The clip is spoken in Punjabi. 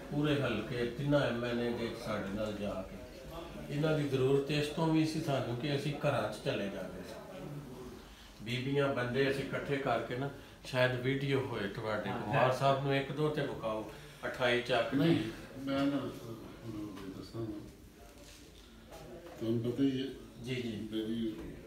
पूरे हल्के तिना MLA ਦੇ ਸਾਡੇ ਨਾਲ ਜਾ ਕੇ ਇਹਨਾਂ ਦੀ ਜ਼ਰੂਰਤ ਇਸ ਤੋਂ ਵੀ ਸੀ ਸਾਨੂੰ ਕਿ ਅਸੀਂ ਘਰਾਂ 'ਚ ਚਲੇ ਜਾਂਦੇ ਸੀ ਬੀਬੀਆਂ ਬੰਦੇ ਅਸੀਂ ਇਕੱਠੇ ਕਰਕੇ ਨਾ शायद वीडियो होए ਤੁਹਾਡੇ ਕੁਮਾਰ ਸਾਹਿਬ ਨੂੰ ਇੱਕ ਦੋ ਤੇ ਵਿਖਾਓ 28 ਚੱਕ ਨਹੀਂ ਮੈਂ ਨਾ ਦੱਸਾਂ ਤੁਹਾਨੂੰ ਪਤਾ ਹੀ ਹੈ ਜੀ ਜੀ ਮੇਰੀ